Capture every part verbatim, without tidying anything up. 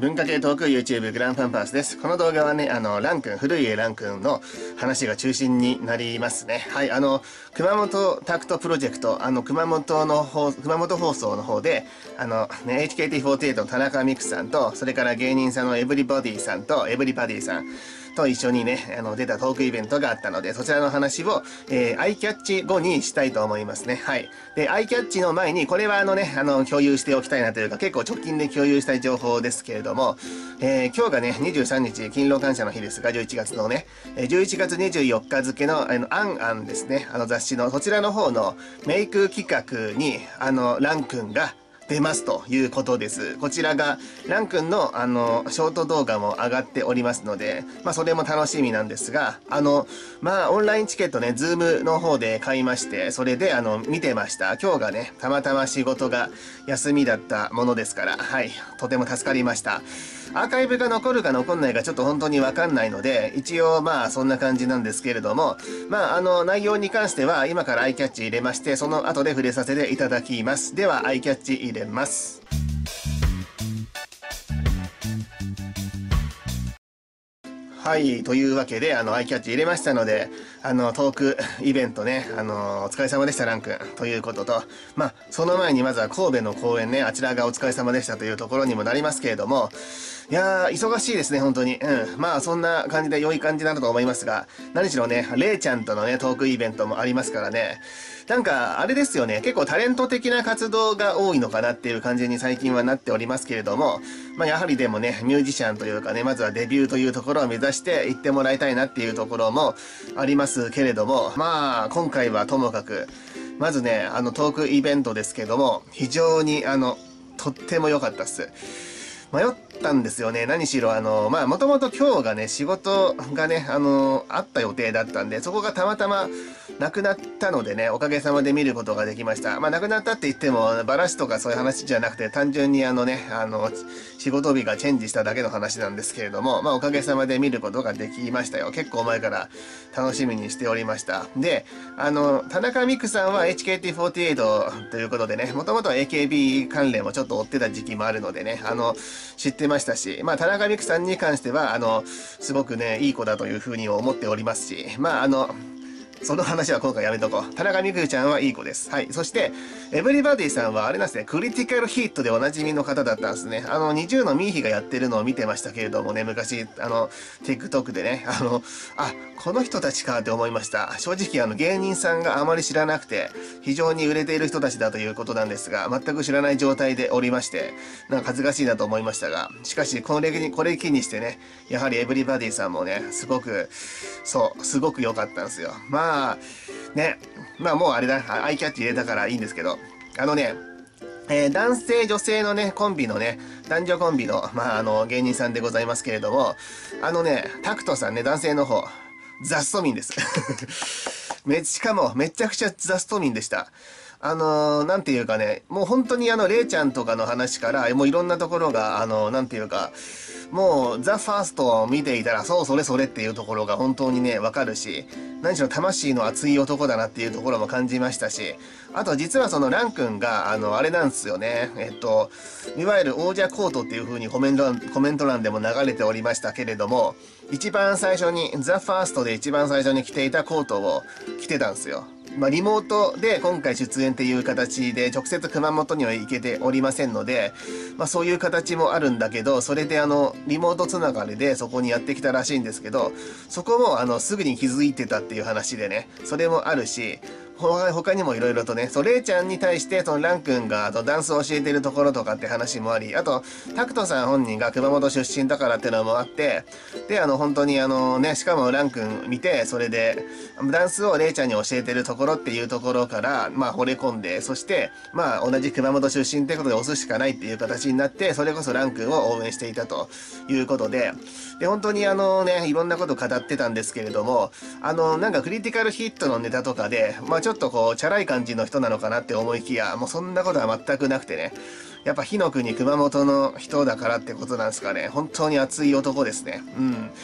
文化系トーク YouTube グランパンパースです。この動画はね、あの、ラン君、古家ラン君の話が中心になりますね。はい、あの、熊本タクトプロジェクト、あの、熊本の方、熊本放送の方で、あの、ね、エイチケーティーフォーティーエイト の田中美久さんと、それから芸人さんのエブリバディさんと、エブリバディさんと一緒にね、あの、出たトークイベントがあったので、そちらの話を、えー、アイキャッチ後にしたいと思いますね。はい。で、アイキャッチの前に、これはあのね、あの、共有しておきたいなというか、結構直近で共有したい情報ですけれども、えー、今日がね、にじゅうさんにち、勤労感謝の日ですが、じゅういちがつのね、じゅういちがつにじゅうよっか付の、あの、アンアンですね、あの雑誌の、そちらの方のメイク企画に、あの、ラン君が、出ますということです。こちらが、ラン君の、あの、ショート動画も上がっておりますので、まあ、それも楽しみなんですが、あの、まあ、オンラインチケットね、ズームの方で買いまして、それで、あの、見てました。今日がね、たまたま仕事が休みだったものですから、はい、とても助かりました。アーカイブが残るか残んないかちょっと本当にわかんないので、一応まあそんな感じなんですけれども、まああの内容に関しては今からアイキャッチ入れまして、その後で触れさせていただきます。ではアイキャッチ入れます。はい。というわけで、あの、アイキャッチ入れましたので、あの、トークイベントね、あの、お疲れ様でした、ラン君。ということと、まあ、その前にまずは神戸の公演ね、あちらがお疲れ様でしたというところにもなりますけれども、いやー、忙しいですね、本当に。うん。まあ、そんな感じで良い感じなのと思いますが、何しろね、レイちゃんとのね、トークイベントもありますからね、なんか、あれですよね、結構タレント的な活動が多いのかなっていう感じに最近はなっておりますけれども、まあ、やはりでもね、ミュージシャンというかね、まずはデビューというところを目指して行ってもらいたいなっていうところもありますけれども、まあ、今回はともかく、まずね、あのトークイベントですけども、非常にあの、とっても良かったっす。迷ったんですよね。何しろ、あの、まあ、もともと今日がね、仕事がね、あの、あった予定だったんで、そこがたまたまなくなったのでね、おかげさまで見ることができました。まあ、なくなったって言っても、バラシとかそういう話じゃなくて、単純にあのね、あの、仕事日がチェンジしただけの話なんですけれども、まあ、おかげさまで見ることができましたよ。結構前から楽しみにしておりました。で、あの、田中美久さんは エイチケーティーフォーティーエイト ということでね、もともと エーケービー 関連もちょっと追ってた時期もあるのでね、あの、知ってましたし、まあ、田中美久さんに関しては、あの、すごくね、いい子だというふうに思っておりますし、まあ、あの、その話は今回やめとこう。田中美久ちゃんはいい子です。はい。そして、エブリバディさんはあれなんですね、クリティカルヒットでおなじみの方だったんですね。あの、にじゅうのミーヒがやってるのを見てましたけれどもね、昔、あの、TikTok でね、あの、あ、この人たちかって思いました。正直、あの、芸人さんがあまり知らなくて、非常に売れている人たちだということなんですが、全く知らない状態でおりまして、なんか恥ずかしいなと思いましたが、しかし、これに、これ機にしてね、やはりエブリバディさんもね、すごく、そう、すごく良かったんですよ。まあ、まあ、ね、まあもうあれだ、アイキャッチ入れたからいいんですけど、あのね、えー、男性女性のね、コンビのね、男女コンビの、まああの、芸人さんでございますけれども、あのね、タクトさんね、男性の方、ザストミンです。め、しかも、めちゃくちゃザストミンでした。あのー、なんていうかね、もう本当にあの、レイちゃんとかの話から、もういろんなところが、あのー、なんていうか、もう、ザ・ファーストを見ていたら、そう、それそれっていうところが本当にね、わかるし、何しろ魂の熱い男だなっていうところも感じましたし、あと実はそのラン君が、あの、あれなんですよね、えっと、いわゆる王者コートっていう風にコメント欄、コメント欄でも流れておりましたけれども、一番最初に、ザ・ファーストで一番最初に着ていたコートを着てたんですよ。まあ、リモートで今回出演っていう形で直接熊本には行けておりませんので、まあそういう形もあるんだけど、それであの、リモートつながりでそこにやってきたらしいんですけど、そこもあの、すぐに気づいてたっていう話でね、それもあるし、他にもいろいろとね、そう、レイちゃんに対して、そのラン君が、あとダンスを教えてるところとかって話もあり、あと、タクトさん本人が熊本出身だからってのもあって、で、あの、本当にあのね、しかもラン君見て、それで、ダンスをレイちゃんに教えてるところっていうところから、まあ、惚れ込んで、そして、まあ、同じ熊本出身ってことで押すしかないっていう形になって、それこそラン君を応援していたということで、で、本当にあのね、いろんなこと語ってたんですけれども、あの、なんかクリティカルヒットのネタとかで、まあ、ちょっとこう、チャラい感じの人なのかなって思いきや、もうそんなことは全くなくてね。やっぱ火の国熊本の人だからってことなんですかね。本当に熱い男ですね。うん。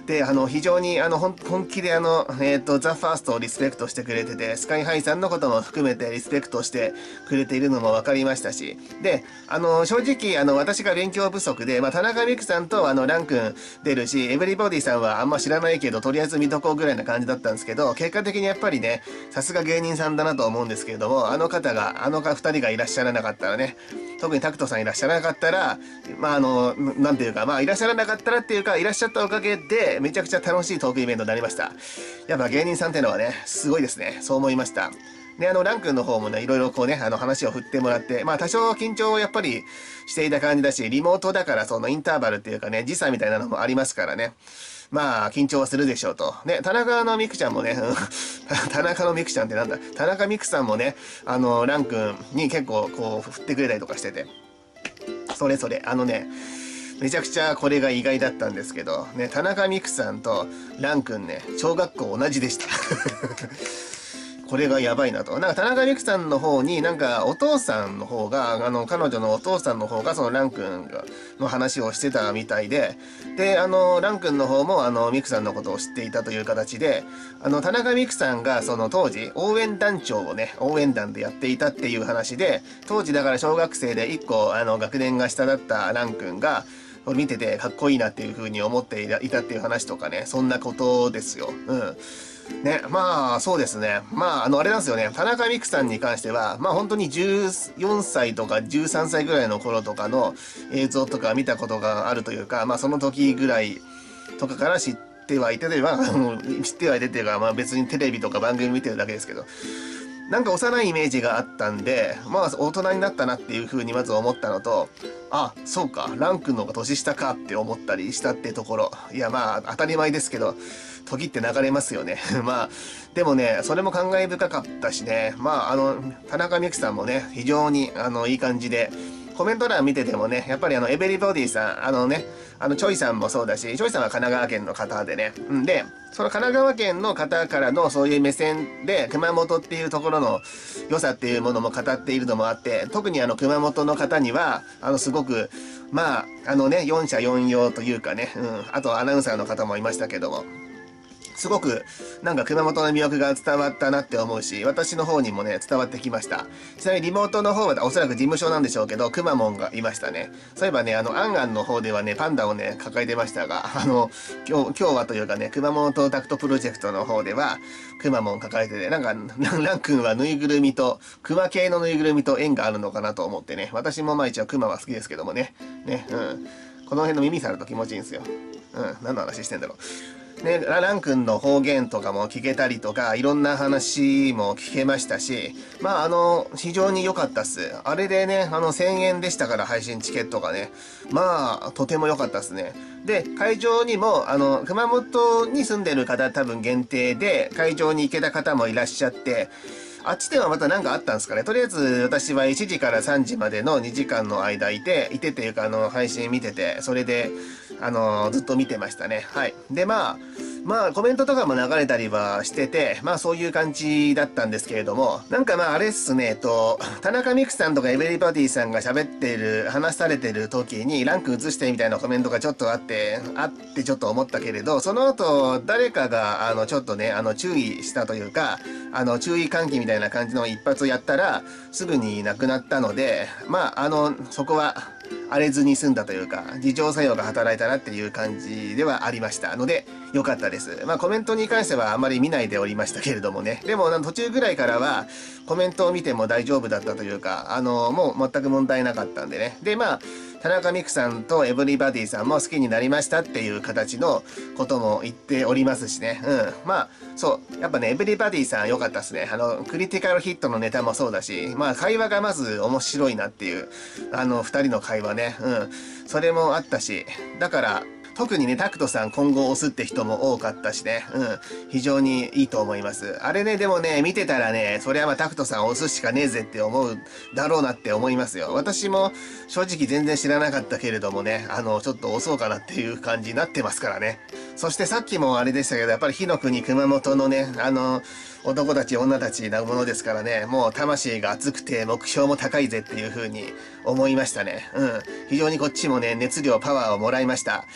で、あの、非常に、あの、本気であの、えっと、ザ・ファーストをリスペクトしてくれてて、スカイハイさんのことも含めてリスペクトしてくれているのも分かりましたし、で、あの、正直、あの、私が勉強不足で、まあ、田中美久さんと、あの、ラン君出るし、エブリボディさんはあんま知らないけど、とりあえず見とこうぐらいな感じだったんですけど、結果的にやっぱりね、さすが芸人さんだなと思うんですけれども、あの方が、あの二人がいらっしゃらなかったらね、特にタクトさんいらっしゃらなかったら、まあ、あの、なんていうか、まあ、いらっしゃらなかったらっていうか、いらっしゃったおかげで、めちゃくちゃ楽しいトークイベントになりました。やっぱ芸人さんっていうのはね、すごいですね。そう思いました。で、あの、ラン君の方もね、いろいろこうね、あの話を振ってもらって、まあ多少緊張をやっぱりしていた感じだし、リモートだからそのインターバルっていうかね、時差みたいなのもありますからね。まあ、緊張はするでしょうと。ね、田中のミクちゃんもね、田中のミクちゃんってなんだ、田中ミクさんもね、あの、ラン君に結構こう振ってくれたりとかしてて、それぞれ、あのね、めちゃくちゃこれが意外だったんですけど、ね、田中美久さんとラン君ね、小学校同じでした。これがやばいなと。なんか田中美久さんの方に、なんかお父さんの方が、あの、彼女のお父さんの方が、そのラン君の話をしてたみたいで、で、あの、ラン君の方も、あの、美久さんのことを知っていたという形で、あの、田中美久さんが、その当時、応援団長をね、応援団でやっていたっていう話で、当時だから小学生でいっこ、あの、学年が下だったラン君が、見ててかっこいいなっていう風に思っていたっていう話とかね、そんなことですよ。うん。ね、まあ、そうですね。まあ、あの、あれなんですよね。田中美久さんに関しては、まあ本当にじゅうよんさいとかじゅうさんさいぐらいの頃とかの映像とか見たことがあるというか、まあその時ぐらいとかから知ってはいて、まあ、知ってはいてっていうか、まあ別にテレビとか番組見てるだけですけど、なんか幼いイメージがあったんで、まあ大人になったなっていう風にまず思ったのと、あ、そうか、ラン君の方が年下かって思ったりしたってところ。いやまあ当たり前ですけど、時って流れますよね。まあ、でもね、それも感慨深かったしね、まああの、田中美久さんもね、非常にあの、いい感じで、コメント欄見ててもね、やっぱりあの、エベリボディさん、あのね、あの、チョイさんもそうだし、チョイさんは神奈川県の方でね。んで、その神奈川県の方からのそういう目線で、熊本っていうところの良さっていうものも語っているのもあって、特にあの、熊本の方には、あの、すごく、まあ、あのね、四者四様というかね、うん、あとアナウンサーの方もいましたけども、すごくなんか熊本の魅力が伝わったなって思うし、私の方にもね、伝わってきました。ちなみにリモートの方はおそらく事務所なんでしょうけど、くまモンがいましたね。そういえばね、あの、アンアンの方ではね、パンダをね、抱えてましたが、あの、今日、今日はというかね、熊本タクトプロジェクトの方では、くまモン抱えてて、なんか、ラン君はぬいぐるみと、熊系のぬいぐるみと縁があるのかなと思ってね、私もまあ一応クマは好きですけどもね、ね、うん。この辺の耳触ると気持ちいいんですよ。うん、何の話してんだろう。ね、ラン君の方言とかも聞けたりとか、いろんな話も聞けましたし、まあ、あの、非常に良かったっす。あれでね、あの、せんえんでしたから配信チケットがね。まあ、とても良かったっすね。で、会場にも、あの、熊本に住んでる方多分限定で、会場に行けた方もいらっしゃって、あっちではまた何かあったんですかね。とりあえず私はいちじからさんじまでのにじかんの間いて、いてっていうかあの配信見てて、それで、あのー、ずっと見てましたね。はい。で、まあ、まあコメントとかも流れたりはしてて、まあそういう感じだったんですけれども、なんかまああれっすね、えっと、田中美久さんとかエベリバディさんが喋ってる、話されてる時にランク映してみたいなコメントがちょっとあって、あってちょっと思ったけれど、その後誰かがあのちょっとね、あの注意したというか、あの注意喚起みたいな感じの一発をやったら、すぐになくなったので、まああの、そこは、荒れずに済んだというか、自浄作用が働いたなっていう感じではありましたので、良かったです。まあコメントに関してはあまり見ないでおりましたけれどもね。でも途中ぐらいからはコメントを見ても大丈夫だったというか、あの、もう全く問題なかったんでね。で、まあ、田中美久さんとエブリバディさんも好きになりましたっていう形のことも言っておりますしね。うん。まあ、そう。やっぱね、エブリバディさん良かったですね。あの、クリティカルヒットのネタもそうだし、まあ、会話がまず面白いなっていう、あの、二人の会話ね。うん。それもあったし、だから、特にね、タクトさん今後押すって人も多かったしね。うん。非常にいいと思います。あれね、でもね、見てたらね、それはまあタクトさん押すしかねえぜって思うだろうなって思いますよ。私も正直全然知らなかったけれどもね、あの、ちょっと押そうかなっていう感じになってますからね。そしてさっきもあれでしたけど、やっぱり火の国熊本のね、あの、男たち女たちなものですからね、もう魂が熱くて目標も高いぜっていう風に思いましたね。うん。非常にこっちもね、熱量、パワーをもらいました。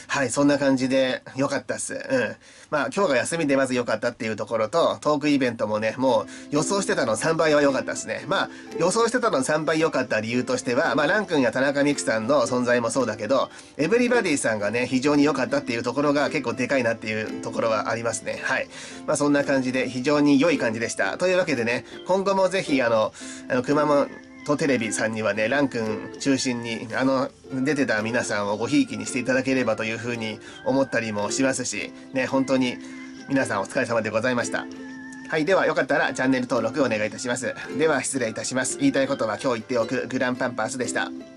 はい、そんな感じで良かったっす。うん。まあ、今日が休みでまず良かったっていうところと、トークイベントもね、もう予想してたのさんばいは良かったですね。まあ、予想してたのさんばい良かった理由としては、まあ、ラン君や田中美久さんの存在もそうだけど、エブリバディさんがね、非常に良かったっていうところが結構でかいなっていうところはありますね。はい。まあ、そんな感じで非常に良い感じでした。というわけでね、今後もぜひ、あの、あの、熊本、とテレビさんにはね、ラン君中心に、あの、出てた皆さんをごひいきにしていただければというふうに思ったりもしますし、ね、本当に皆さんお疲れ様でございました。はい、ではよかったらチャンネル登録お願いいたします。では失礼いたします。言いたいことは今日言っておくグランパンパースでした。